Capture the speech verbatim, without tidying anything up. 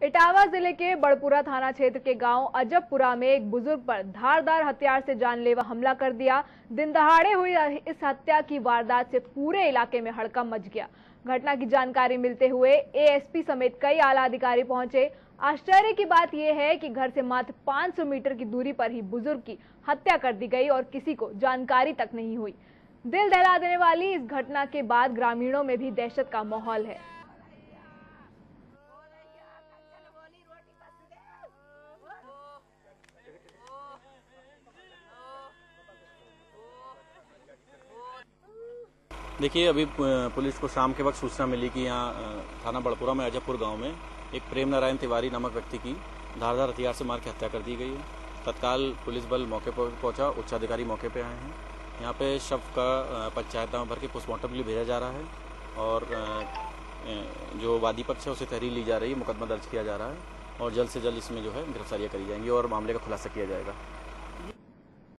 इटावा जिले के बड़पुरा थाना क्षेत्र के गांव अजबपुरा में एक बुजुर्ग पर धारदार हथियार से जानलेवा हमला कर दिया। दिन दहाड़े हुई इस हत्या की वारदात से पूरे इलाके में हड़कंप मच गया। घटना की जानकारी मिलते हुए एएसपी समेत कई आला अधिकारी पहुंचे। आश्चर्य की बात यह है कि घर से मात्र पाँच सौ मीटर की दूरी पर ही बुजुर्ग की हत्या कर दी गई और किसी को जानकारी तक नहीं हुई। दिल दहला देने वाली इस घटना के बाद ग्रामीणों में भी दहशत का माहौल है। देखिए, अभी पुलिस को शाम के वक्त सूचना मिली कि यहाँ थाना बड़पुरा में अजबपुर गांव में एक प्रेम नारायण तिवारी नामक व्यक्ति की धारदार हथियार से मार के हत्या कर दी गई है। तत्काल पुलिस बल मौके पर पहुंचा, उच्च अधिकारी मौके पे आए हैं। यहाँ पे शव का पंचायत भर के पोस्टमार्टम के लिए भेजा जा रहा है और जो वादी पक्ष है उसे तहरीर ली जा रही है, मुकदमा दर्ज किया जा रहा है और जल्द से जल्द इसमें जो है गिरफ्तारियाँ करी जाएंगी और मामले का खुलासा किया जाएगा।